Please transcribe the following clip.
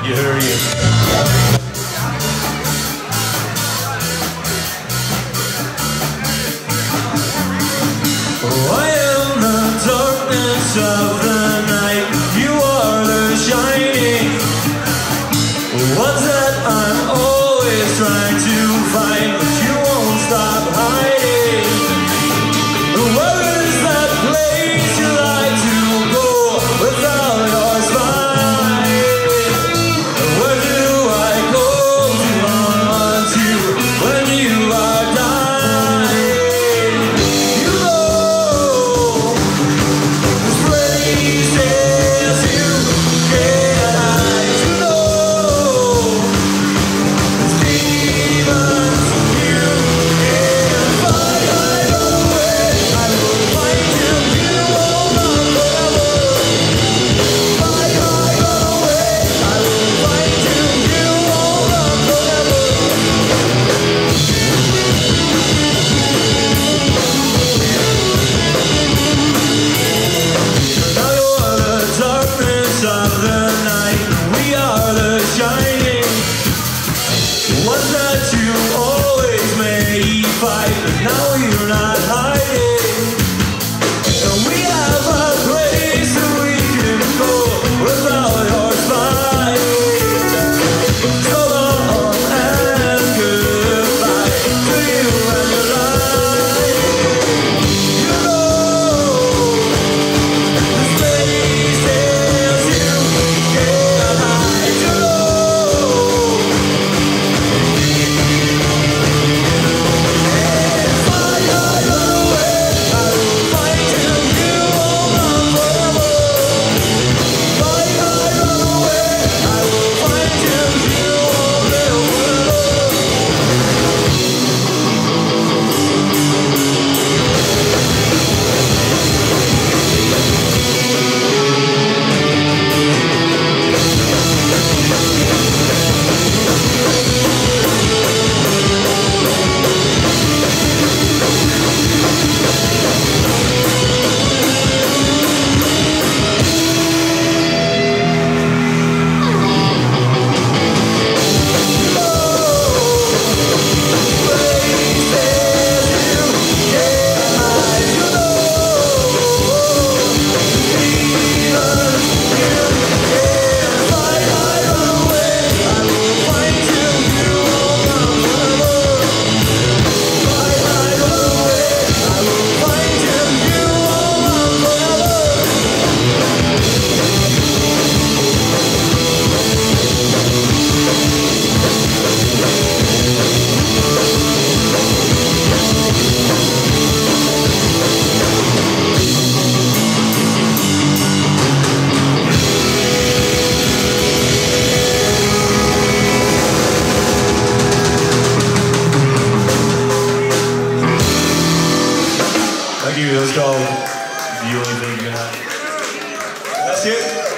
You heard you. Oh, I am the darkness of the night. You are the shining ones that I'm always trying to find, but you won't stop hiding. Where is that place you like to go without your spine? Where do I go to run to when you are dying? You know this place is you can't hide. You know these demons you can't fight. I run away, I will fight till you all run forever. I run away, I will fight till you all run forever. Now you're the darkness of the night. We are the shining ones that you always made fight, but now you're not hiding. And we have a place that we can go without your spine. So long and goodbye to you and your life. You know this place is you can't hide. You know if I run away, I will fight till you all run forever. If I run away, I will fight till you all live forever. Thank you. That's called The Only Thing You Can Have. That's it.